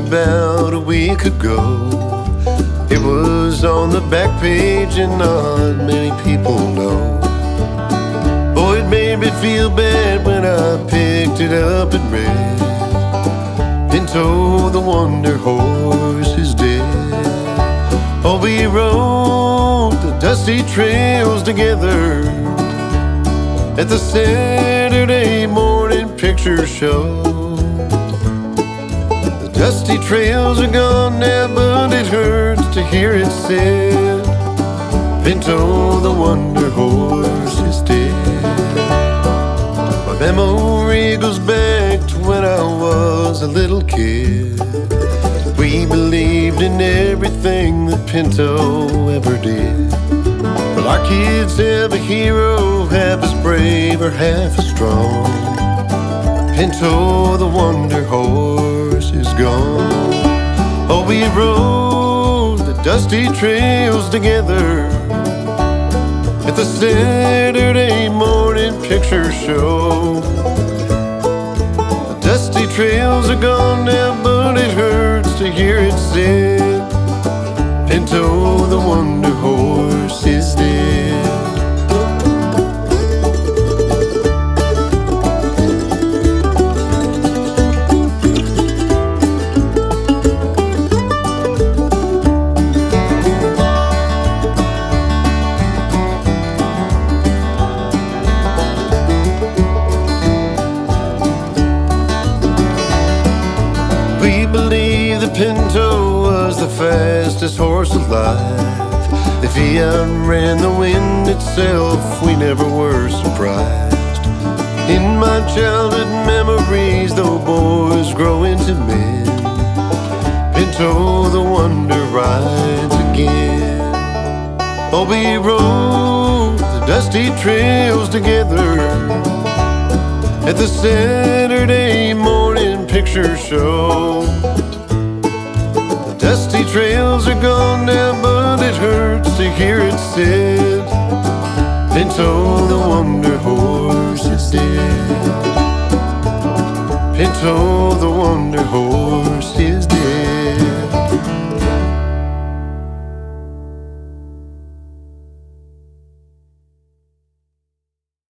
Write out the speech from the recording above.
about a week ago. It was on the back page and not many people know. Boy, it made me feel bad when I picked it up and read Pinto the Wonder Horse is dead. Oh, we rode the dusty trails together at the Saturday morning picture show. The dusty trails are gone now, but it hurts to hear it said Pinto the Wonder Horse is dead. My memory goes back to when I was a little kid. We believed in everything that Pinto ever did. Well, our kids have a hero, half as brave or half as strong. Pinto the Wonder Horse is gone. Oh, we rode the dusty trails together at the Saturday morning picture show. The dusty trails are gone now, but it hurts to hear it said Pinto the Wonder Horse is dead. We believe that Pinto was the fastest horse alive. If he outran the wind itself, we never were surprised. In my childhood memories, though boys grow into men, Pinto the Wonder rides again. Oh, we rode the dusty trails together at the Saturday morning picture show. The dusty trails are gone now, but it hurts to hear it said Pinto the Wonder Horse is dead. Pinto the Wonder Horse is dead.